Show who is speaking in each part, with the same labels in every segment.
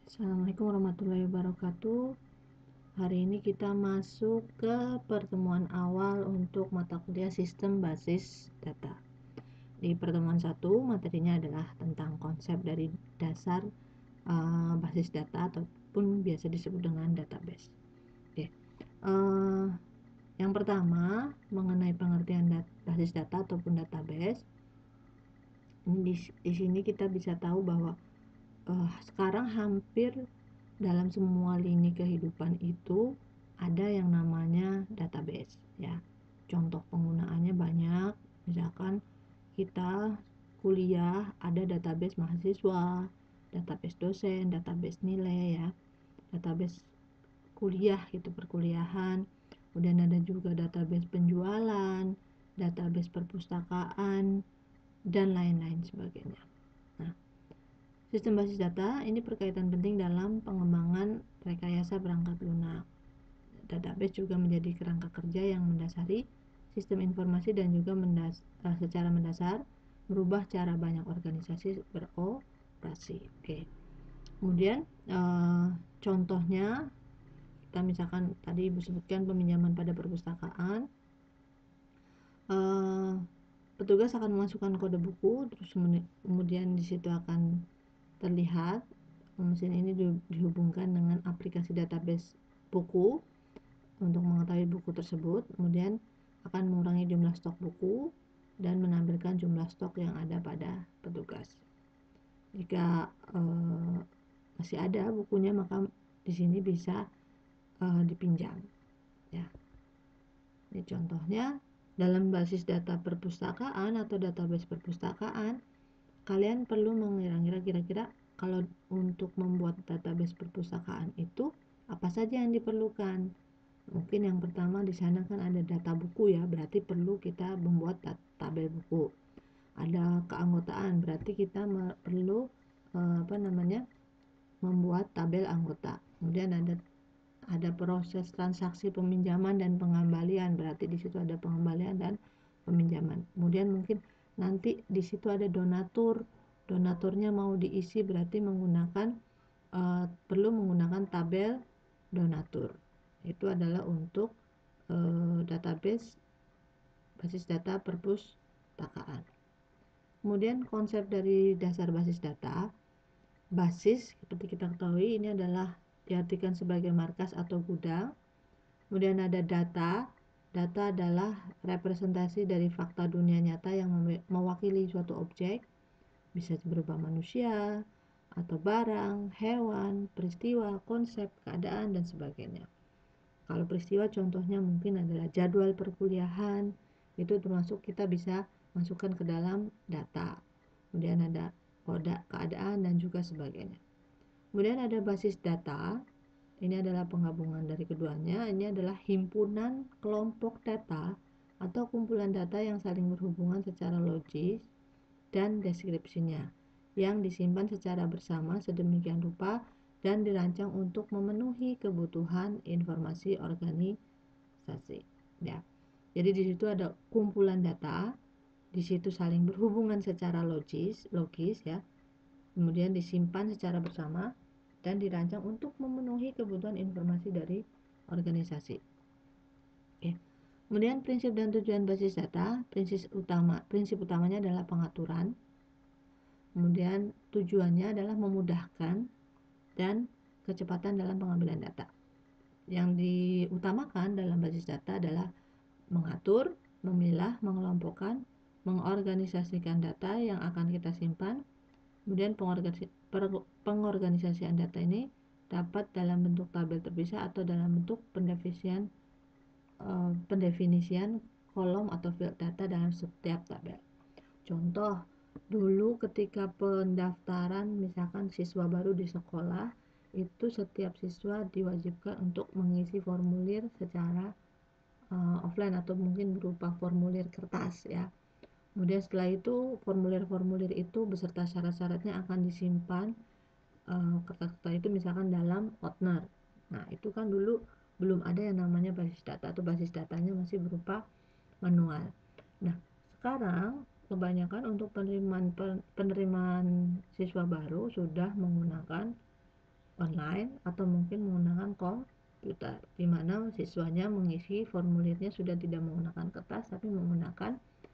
Speaker 1: Assalamualaikum warahmatullahi wabarakatuh. Hari ini kita masuk ke pertemuan awal untuk mata kuliah sistem basis data. Di pertemuan 1 materinya adalah tentang konsep dari dasar basis data ataupun biasa disebut dengan database. Oke. Yang pertama mengenai pengertian basis data ataupun database. Di sini kita bisa tahu bahwa sekarang hampir dalam semua lini kehidupan itu ada yang namanya database ya. Contoh penggunaannya banyak, misalkan kita kuliah ada database mahasiswa, database dosen, database nilai ya, database kuliah gitu, perkuliahan. Kemudian ada juga database penjualan, database perpustakaan, dan lain-lain sebagainya. Nah, sistem basis data ini berkaitan penting dalam pengembangan rekayasa perangkat lunak. Database juga menjadi kerangka kerja yang mendasari sistem informasi dan juga secara mendasar merubah cara banyak organisasi beroperasi. Oke. Kemudian contohnya kita misalkan tadi Ibu sebutkan peminjaman pada perpustakaan. Petugas akan memasukkan kode buku, terus kemudian di situ akan terlihat mesin ini dihubungkan dengan aplikasi database buku untuk mengetahui buku tersebut, kemudian akan mengurangi jumlah stok buku dan menampilkan jumlah stok yang ada pada petugas. Jika masih ada bukunya, maka di sini bisa dipinjam ya. Ini contohnya dalam basis data perpustakaan atau database perpustakaan. Kalian perlu mengira-ngira kira-kira kalau untuk membuat database perpustakaan itu apa saja yang diperlukan. Mungkin yang pertama di sana kan ada data buku ya, berarti perlu kita membuat tabel buku. Ada keanggotaan, berarti kita perlu membuat tabel anggota. Kemudian ada proses transaksi peminjaman dan pengembalian, berarti di situ ada pengembalian dan peminjaman. Kemudian mungkin nanti di situ ada donaturnya mau diisi, berarti perlu menggunakan tabel donatur. Itu adalah untuk database basis data perpustakaan. Kemudian konsep dari dasar basis data. Basis seperti kita ketahui ini adalah diartikan sebagai markas atau gudang. Kemudian ada data. Data adalah representasi dari fakta dunia nyata yang mewakili suatu objek, bisa berupa manusia atau barang, hewan, peristiwa, konsep, keadaan, dan sebagainya. Kalau peristiwa contohnya mungkin adalah jadwal perkuliahan, itu termasuk kita bisa masukkan ke dalam data. Kemudian ada kode keadaan dan juga sebagainya. Kemudian ada basis data. Ini adalah penggabungan dari keduanya. Ini adalah himpunan kelompok data atau kumpulan data yang saling berhubungan secara logis dan deskripsinya, yang disimpan secara bersama sedemikian rupa dan dirancang untuk memenuhi kebutuhan informasi organisasi. Ya. Jadi di situ ada kumpulan data, di situ saling berhubungan secara logis ya. Kemudian disimpan secara bersama dan dirancang untuk memenuhi kebutuhan informasi dari organisasi. Oke. Kemudian prinsip dan tujuan basis data, prinsip utamanya adalah pengaturan. Kemudian tujuannya adalah memudahkan dan kecepatan dalam pengambilan data. Yang diutamakan dalam basis data adalah mengatur, memilah, mengelompokkan, mengorganisasikan data yang akan kita simpan. Kemudian pengorganisasian data ini dapat dalam bentuk tabel terpisah atau dalam bentuk pendefinisian kolom atau field data dalam setiap tabel. Contoh, dulu ketika pendaftaran misalkan siswa baru di sekolah, itu setiap siswa diwajibkan untuk mengisi formulir secara offline atau mungkin berupa formulir kertas ya. Kemudian setelah itu formulir-formulir itu beserta syarat-syaratnya akan disimpan kertas-kertas itu misalkan dalam Outner. Nah, itu kan dulu belum ada yang namanya basis data atau basis datanya masih berupa manual. Nah, sekarang kebanyakan untuk penerimaan siswa baru sudah menggunakan online atau mungkin menggunakan komputer, di mana siswanya mengisi formulirnya sudah tidak menggunakan kertas tapi menggunakan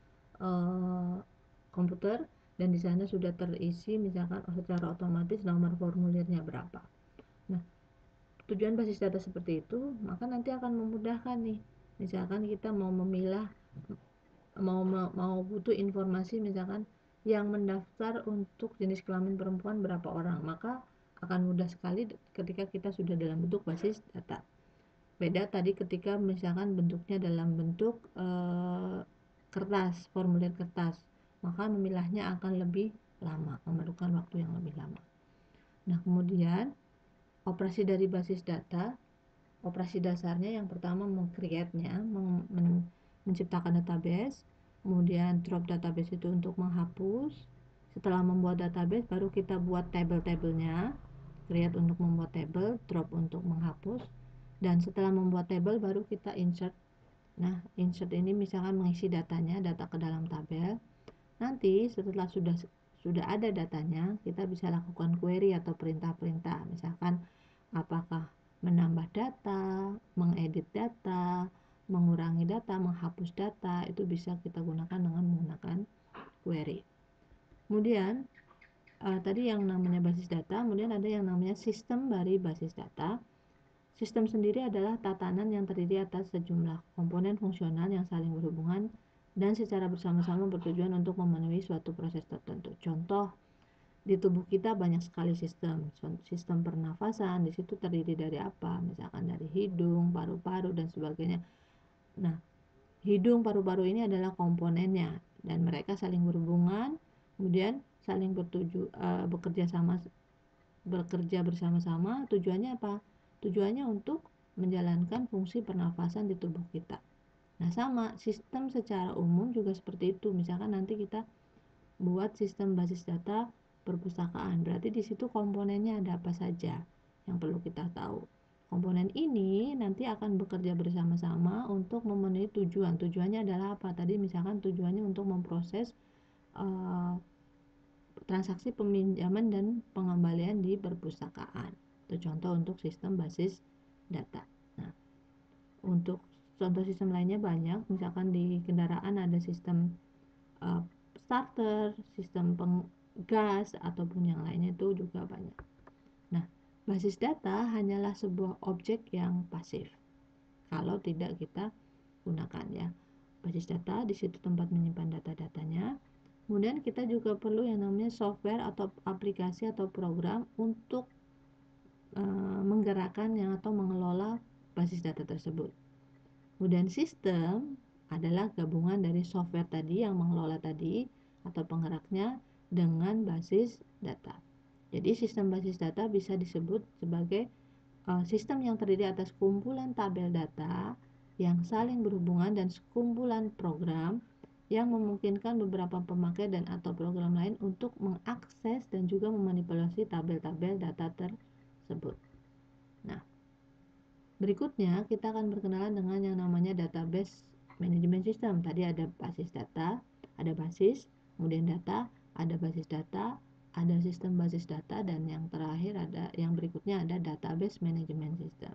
Speaker 1: komputer, dan di sana sudah terisi misalkan secara otomatis nomor formulirnya berapa. Nah, tujuan basis data seperti itu maka nanti akan memudahkan nih, misalkan kita mau memilah, mau butuh informasi misalkan yang mendaftar untuk jenis kelamin perempuan berapa orang, maka akan mudah sekali ketika kita sudah dalam bentuk basis data. Beda tadi ketika misalkan bentuknya dalam bentuk kertas, formulir kertas, maka memilahnya akan lebih lama, memerlukan waktu yang lebih lama. Nah, kemudian operasi dari basis data, operasi dasarnya yang pertama meng-create-nya, menciptakan database, kemudian drop database itu untuk menghapus. Setelah membuat database baru kita buat table-tablenya, create untuk membuat table, drop untuk menghapus, dan setelah membuat table baru kita insert. Nah, insert ini misalkan mengisi datanya, data ke dalam tabel. Nanti setelah sudah ada datanya, kita bisa lakukan query atau perintah-perintah, misalkan apakah menambah data, mengedit data, mengurangi data, menghapus data, itu bisa kita gunakan dengan menggunakan query. Kemudian tadi yang namanya basis data, kemudian ada yang namanya sistem dari basis data. Sistem sendiri adalah tatanan yang terdiri atas sejumlah komponen fungsional yang saling berhubungan dan secara bersama-sama bertujuan untuk memenuhi suatu proses tertentu. Contoh, di tubuh kita banyak sekali sistem. Sistem pernafasan di situ terdiri dari apa? Misalkan dari hidung, paru-paru, dan sebagainya. Nah, hidung, paru-paru ini adalah komponennya dan mereka saling berhubungan, kemudian saling bekerja bersama-sama. Tujuannya apa? Tujuannya untuk menjalankan fungsi pernafasan di tubuh kita. Nah, sama sistem secara umum juga seperti itu. Misalkan nanti kita buat sistem basis data perpustakaan, berarti di situ komponennya ada apa saja yang perlu kita tahu. Komponen ini nanti akan bekerja bersama-sama untuk memenuhi tujuan. Tujuannya adalah apa? Tadi misalkan tujuannya untuk memproses transaksi peminjaman dan pengembalian di perpustakaan. Itu contoh untuk sistem basis data. Nah, untuk contoh sistem lainnya banyak, misalkan di kendaraan ada sistem starter, sistem penggas, ataupun yang lainnya itu juga banyak. Nah, basis data hanyalah sebuah objek yang pasif kalau tidak kita gunakan ya. Basis data di situ tempat menyimpan data-datanya. Kemudian kita juga perlu yang namanya software atau aplikasi atau program untuk menggerakkan atau mengelola basis data tersebut. Kemudian sistem adalah gabungan dari software tadi yang mengelola tadi atau penggeraknya dengan basis data. Jadi sistem basis data bisa disebut sebagai sistem yang terdiri atas kumpulan tabel data yang saling berhubungan dan sekumpulan program yang memungkinkan beberapa pemakai dan atau program lain untuk mengakses dan juga memanipulasi tabel-tabel data tersebut. Nah, berikutnya kita akan berkenalan dengan yang namanya database management system. Tadi ada basis data, ada basis, kemudian data, ada basis data, ada sistem basis data, dan yang terakhir ada yang berikutnya ada database management system.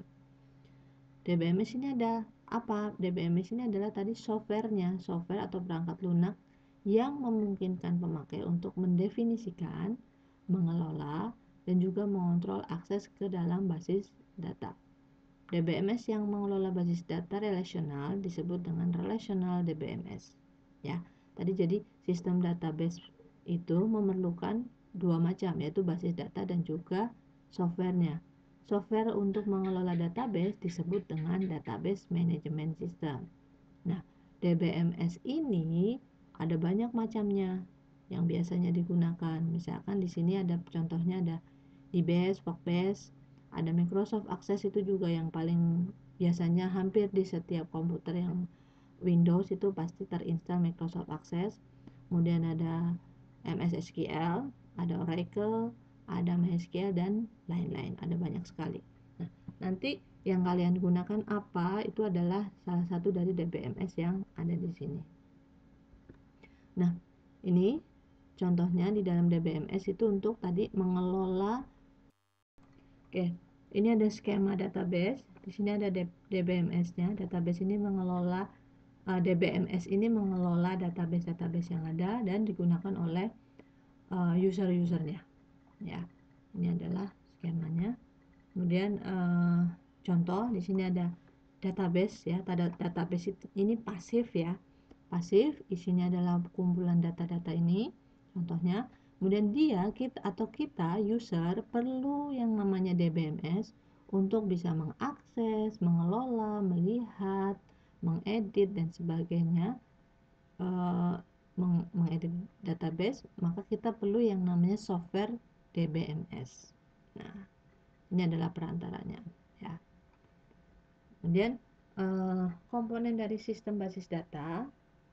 Speaker 1: DBMS ini ada apa? DBMS ini adalah tadi softwarenya, software atau perangkat lunak yang memungkinkan pemakai untuk mendefinisikan, mengelola, dan juga mengontrol akses ke dalam basis data. DBMS yang mengelola basis data relasional disebut dengan relational DBMS. Ya, tadi jadi sistem database itu memerlukan dua macam, yaitu basis data dan juga softwarenya. Software untuk mengelola database disebut dengan database management system. Nah, DBMS ini ada banyak macamnya yang biasanya digunakan. Misalkan di sini ada contohnya, ada DBase, Workbase, ada Microsoft Access, itu juga yang paling biasanya hampir di setiap komputer yang Windows itu pasti terinstall Microsoft Access. Kemudian ada MS SQL, ada Oracle, ada MySQL, dan lain-lain, ada banyak sekali. Nah, nanti yang kalian gunakan apa itu adalah salah satu dari DBMS yang ada di sini. Nah, ini contohnya di dalam DBMS itu untuk tadi mengelola Oke, ini ada skema database. Di sini ada DBMS-nya. Database ini mengelola DBMS ini mengelola database-database yang ada dan digunakan oleh user-usernya. Ya, ini adalah skemanya. Kemudian contoh di sini ada database ya. Database ini pasif ya. Pasif isinya adalah kumpulan data-data ini. Contohnya, kemudian kita user perlu yang namanya DBMS untuk bisa mengakses, mengelola, melihat, mengedit dan sebagainya. Mengedit database, maka kita perlu yang namanya software DBMS. Nah, ini adalah perantaranya ya. Kemudian komponen dari sistem basis data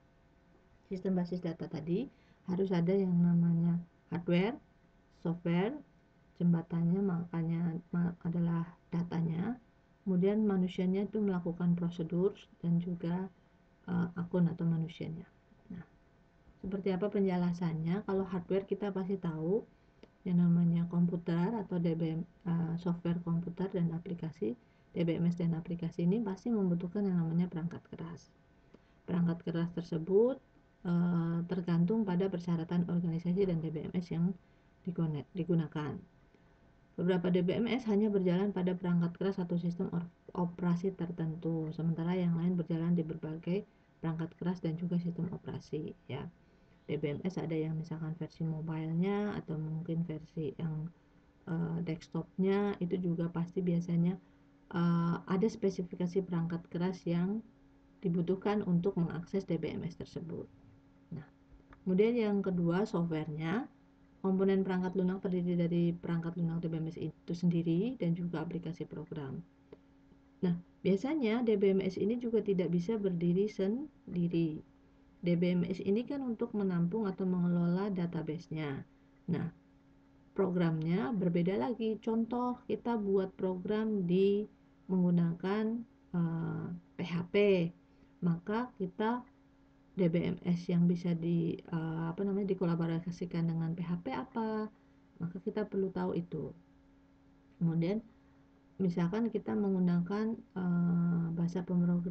Speaker 1: tadi harus ada yang namanya hardware, software, jembatannya makanya adalah datanya, kemudian manusianya itu melakukan prosedur dan juga akun atau manusianya. Nah, seperti apa penjelasannya? Kalau hardware kita pasti tahu yang namanya komputer atau software komputer dan aplikasi DBMS dan aplikasi ini pasti membutuhkan yang namanya perangkat keras. Perangkat keras tersebut tergantung pada persyaratan organisasi dan DBMS yang digunakan. Beberapa DBMS hanya berjalan pada perangkat keras atau sistem operasi tertentu, sementara yang lain berjalan di berbagai perangkat keras dan juga sistem operasi ya. DBMS ada yang misalkan versi mobilenya atau mungkin versi yang desktopnya, itu juga pasti biasanya ada spesifikasi perangkat keras yang dibutuhkan untuk mengakses DBMS tersebut. Nah, kemudian yang kedua softwarenya. Komponen perangkat lunak terdiri dari perangkat lunak DBMS itu sendiri dan juga aplikasi program. Nah, biasanya DBMS ini juga tidak bisa berdiri sendiri. DBMS ini kan untuk menampung atau mengelola database-nya. Nah, programnya berbeda lagi. Contoh, kita buat program di menggunakan PHP, maka kita DBMS yang bisa dikolaborasikan dengan PHP apa, maka kita perlu tahu itu. Kemudian misalkan kita menggunakan bahasa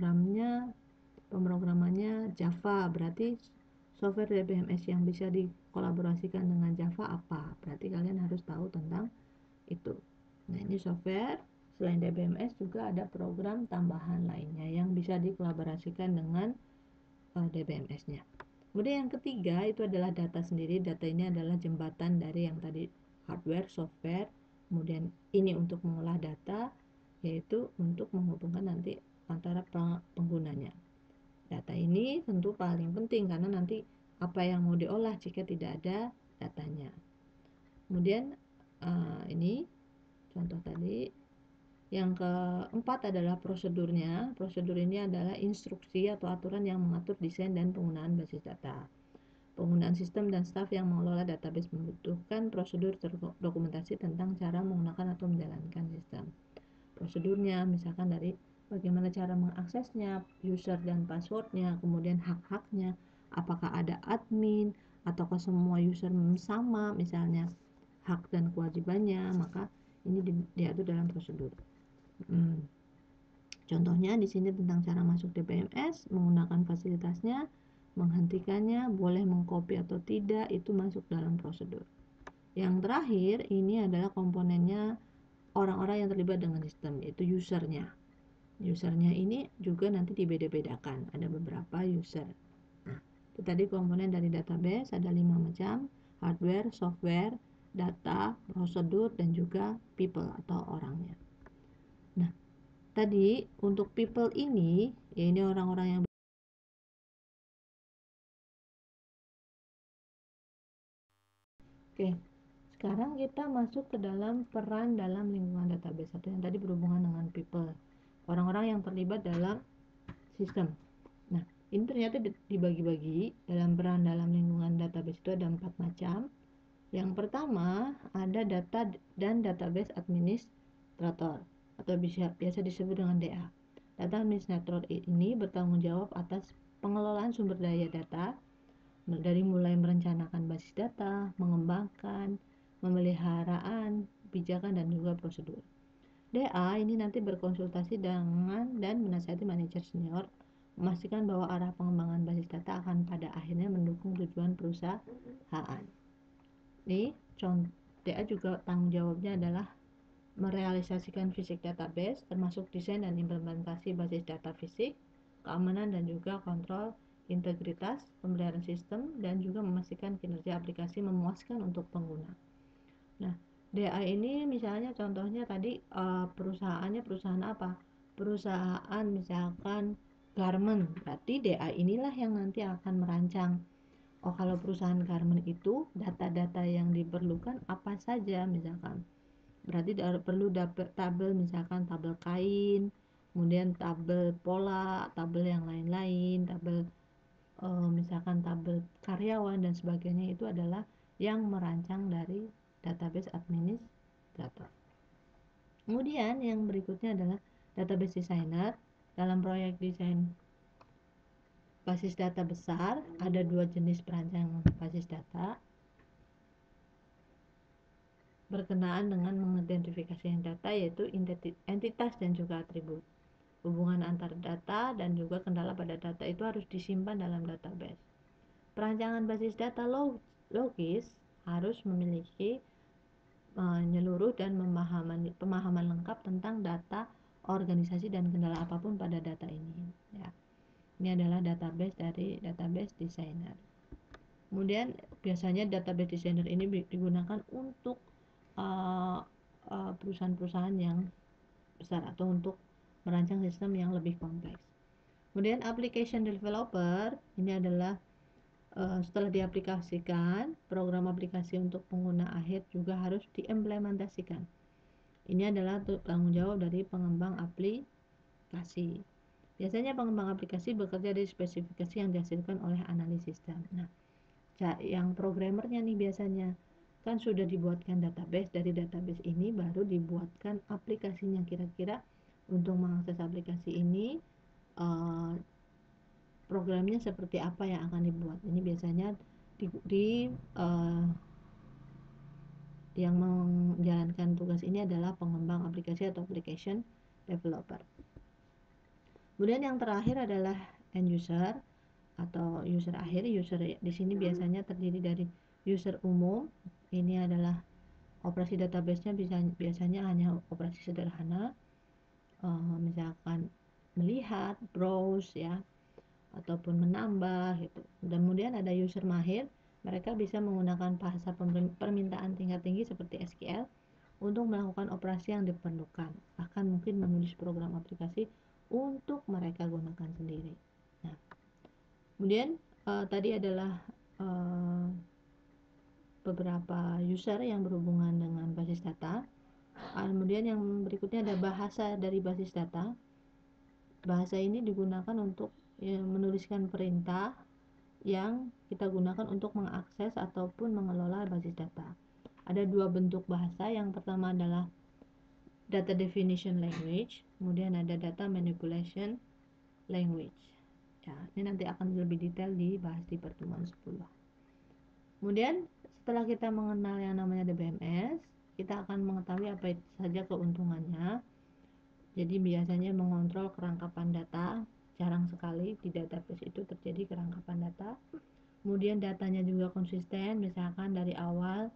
Speaker 1: pemrogramannya Java, berarti software DBMS yang bisa dikolaborasikan dengan Java apa, berarti kalian harus tahu tentang itu. Nah, ini software. Selain DBMS juga ada program tambahan lainnya yang bisa dikolaborasikan dengan DBMS-nya. Kemudian yang ketiga itu adalah data sendiri. Data ini adalah jembatan dari yang tadi hardware, software, kemudian ini untuk mengolah data, yaitu untuk menghubungkan nanti antara penggunanya. Data ini tentu paling penting karena nanti apa yang mau diolah jika tidak ada datanya. Kemudian ini contoh tadi. Yang keempat adalah prosedurnya. Prosedur ini adalah instruksi atau aturan yang mengatur desain dan penggunaan basis data. Penggunaan sistem dan staf yang mengelola database membutuhkan prosedur terdokumentasi tentang cara menggunakan atau menjalankan sistem. Prosedurnya misalkan dari bagaimana cara mengaksesnya, user dan passwordnya, kemudian hak-haknya, apakah ada admin, ataukah semua user sama misalnya hak dan kewajibannya, maka ini diatur dalam prosedur. Contohnya di sini tentang cara masuk DBMS, menggunakan fasilitasnya, menghentikannya, boleh mengcopy atau tidak, itu masuk dalam prosedur. Yang terakhir ini adalah komponennya orang-orang yang terlibat dengan sistem, yaitu usernya. Usernya ini juga nanti dibeda-bedakan, ada beberapa user. Nah, itu tadi komponen dari database ada 5 macam: hardware, software, data, prosedur, dan juga people atau orangnya. Nah, tadi untuk people ini, ya ini orang-orang yang Oke, sekarang kita masuk ke dalam peran dalam lingkungan database atau yang tadi berhubungan dengan people, orang-orang yang terlibat dalam sistem. Nah, ini ternyata dibagi-bagi dalam peran dalam lingkungan database itu ada 4 macam. Yang pertama ada data dan database administrator atau biasa disebut dengan DA. Data administrator ini bertanggung jawab atas pengelolaan sumber daya data dari mulai merencanakan basis data, mengembangkan, pemeliharaan, kebijakan dan juga prosedur. DA ini nanti berkonsultasi dengan dan menasihati manajer senior, memastikan bahwa arah pengembangan basis data akan pada akhirnya mendukung tujuan perusahaan. Ini DA juga tanggung jawabnya adalah merealisasikan fisik database, termasuk desain dan implementasi basis data fisik, keamanan dan juga kontrol integritas, pemeliharaan sistem, dan juga memastikan kinerja aplikasi memuaskan untuk pengguna. Nah, DA ini misalnya contohnya tadi perusahaannya perusahaan apa? Perusahaan misalkan garment, berarti DA inilah yang nanti akan merancang. Oh, kalau perusahaan garment itu data-data yang diperlukan apa saja misalkan. Berarti perlu tabel misalkan tabel kain, kemudian tabel pola, tabel yang lain-lain, tabel misalkan tabel karyawan dan sebagainya, itu adalah yang merancang dari database administrator. Kemudian yang berikutnya adalah database designer. Dalam proyek desain basis data besar ada dua jenis perancang basis data berkenaan dengan mengidentifikasi data, yaitu entitas dan juga atribut. Hubungan antar data dan juga kendala pada data itu harus disimpan dalam database. Perancangan basis data logis harus memiliki menyeluruh dan pemahaman lengkap tentang data organisasi dan kendala apapun pada data ini. Ya. Ini adalah database dari database designer. Kemudian biasanya database designer ini digunakan untuk perusahaan-perusahaan yang besar atau untuk merancang sistem yang lebih kompleks. Kemudian application developer ini adalah setelah diaplikasikan, program aplikasi untuk pengguna akhir juga harus diimplementasikan. Ini adalah tanggung jawab dari pengembang aplikasi. Biasanya pengembang aplikasi bekerja dari spesifikasi yang dihasilkan oleh analis sistem. Nah, yang programmernya nih biasanya kan sudah dibuatkan database, dari database ini baru dibuatkan aplikasinya, kira-kira untuk mengakses aplikasi ini programnya seperti apa yang akan dibuat. Ini biasanya yang menjalankan tugas ini adalah pengembang aplikasi atau application developer. Kemudian yang terakhir adalah end user atau user akhir. User di sini biasanya terdiri dari user umum. Ini adalah operasi database-nya biasanya hanya operasi sederhana, misalkan melihat, browse ya, ataupun menambah gitu. Kemudian ada user mahir, mereka bisa menggunakan bahasa permintaan tingkat tinggi seperti SQL untuk melakukan operasi yang diperlukan, bahkan mungkin menulis program aplikasi untuk mereka gunakan sendiri. Nah, kemudian tadi adalah beberapa user yang berhubungan dengan basis data. Kemudian yang berikutnya ada bahasa dari basis data. Bahasa ini digunakan untuk menuliskan perintah yang kita gunakan untuk mengakses ataupun mengelola basis data. Ada dua bentuk bahasa. Yang pertama adalah data definition language, kemudian ada data manipulation language. Ya, ini nanti akan lebih detail dibahas di pertemuan 10. Kemudian setelah kita mengenal yang namanya DBMS, kita akan mengetahui apa saja keuntungannya. Jadi biasanya mengontrol kerangkapan data, jarang sekali di database itu terjadi kerangkapan data. Kemudian datanya juga konsisten, misalkan dari awal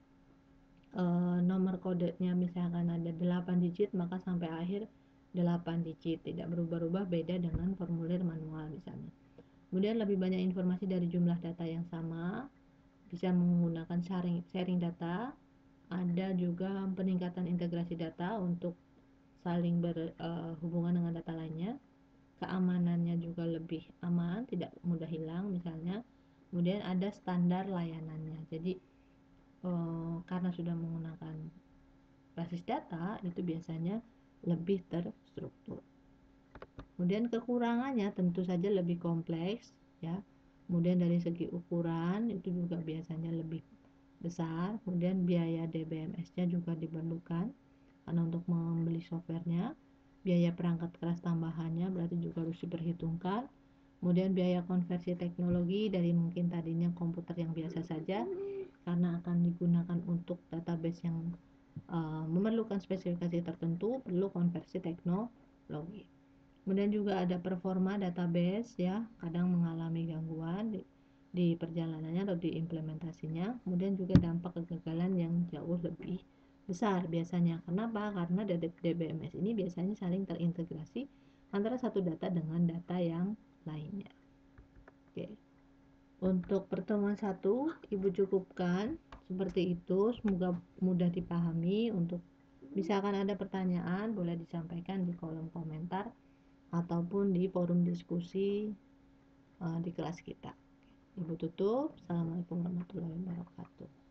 Speaker 1: nomor kodenya misalkan ada 8 digit, maka sampai akhir 8 digit, tidak berubah-ubah, beda dengan formulir manual misalnya. Kemudian lebih banyak informasi dari jumlah data yang sama, bisa menggunakan sharing data. Ada juga peningkatan integrasi data untuk saling berhubungan dengan data lainnya. Keamanannya juga lebih aman, tidak mudah hilang misalnya. Kemudian ada standar layanannya, jadi karena sudah menggunakan basis data itu biasanya lebih terstruktur. Kemudian kekurangannya tentu saja lebih kompleks ya. Kemudian dari segi ukuran itu juga biasanya lebih besar. Kemudian biaya DBMS-nya juga diperlukan karena untuk membeli softwarenya. Biaya perangkat keras tambahannya berarti juga harus diperhitungkan. Kemudian biaya konversi teknologi dari mungkin tadinya komputer yang biasa saja, karena akan digunakan untuk database yang memerlukan spesifikasi tertentu, perlu konversi teknologi. Kemudian juga ada performa database ya, kadang mengalami gangguan di perjalanannya atau di implementasinya. Kemudian juga dampak kegagalan yang jauh lebih besar biasanya. Kenapa? Karena DBMS ini biasanya saling terintegrasi antara satu data dengan data yang lainnya. Oke. Untuk pertemuan 1 Ibu cukupkan seperti itu, semoga mudah dipahami. Untuk misalkan ada pertanyaan boleh disampaikan di kolom komentar ataupun di forum diskusi di kelas kita. Ibu tutup. Assalamualaikum warahmatullahi wabarakatuh.